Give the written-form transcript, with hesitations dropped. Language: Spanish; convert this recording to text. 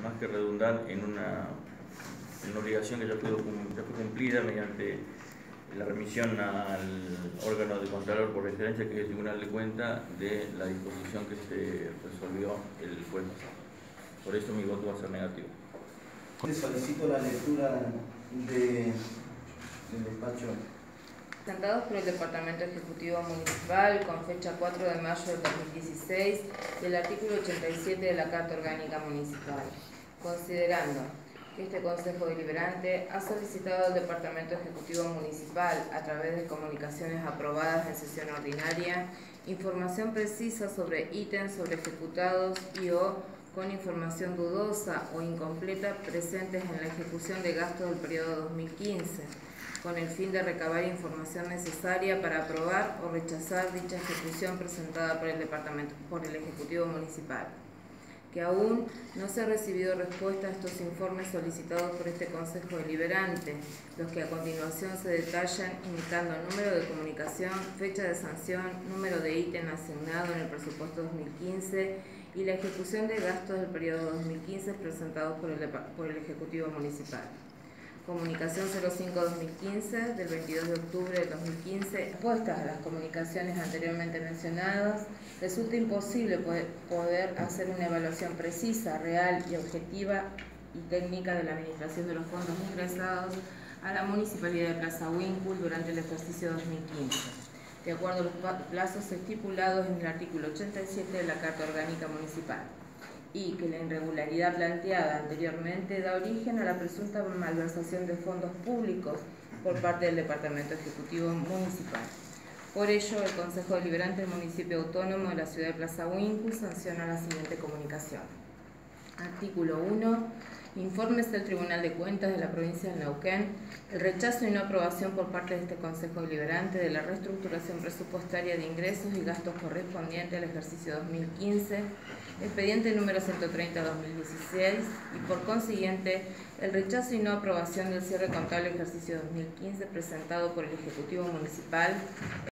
más que redundar en una obligación que ya fue cumplida mediante la remisión al órgano de Contralor por excelencia, que es el Tribunal de Cuentas, de la disposición que se resolvió el jueves pasado. Por eso mi voto va a ser negativo. Solicito la lectura del despacho. Presentados por el Departamento Ejecutivo Municipal con fecha 4 de mayo del 2016 del artículo 87 de la Carta Orgánica Municipal. Considerando que este Consejo Deliberante ha solicitado al Departamento Ejecutivo Municipal, a través de comunicaciones aprobadas en sesión ordinaria, información precisa sobre ítems sobre ejecutados y/o con información dudosa o incompleta presentes en la ejecución de gastos del periodo 2015, con el fin de recabar información necesaria para aprobar o rechazar dicha ejecución presentada por el Ejecutivo Municipal, que aún no se ha recibido respuesta a estos informes solicitados por este Consejo Deliberante, los que a continuación se detallan indicando número de comunicación, fecha de sanción, número de ítem asignado en el presupuesto 2015 y la ejecución de gastos del periodo 2015 presentados por el Ejecutivo Municipal. Comunicación 05-2015 del 22 de octubre del 2015. Respuestas a las comunicaciones anteriormente mencionadas, resulta imposible poder hacer una evaluación precisa, real y objetiva y técnica de la administración de los fondos ingresados a la Municipalidad de Plaza Huíncul durante el ejercicio 2015, de acuerdo a los plazos estipulados en el artículo 87 de la Carta Orgánica Municipal, y que la irregularidad planteada anteriormente da origen a la presunta malversación de fondos públicos por parte del Departamento Ejecutivo Municipal. Por ello, el Consejo Deliberante del Municipio Autónomo de la Ciudad de Plaza Huíncul sanciona la siguiente comunicación. Artículo 1. Informes del Tribunal de Cuentas de la provincia de Neuquén el rechazo y no aprobación por parte de este Consejo Deliberante de la reestructuración presupuestaria de ingresos y gastos correspondiente al ejercicio 2015, expediente número 130/2016, y por consiguiente el rechazo y no aprobación del cierre contable ejercicio 2015 presentado por el Ejecutivo Municipal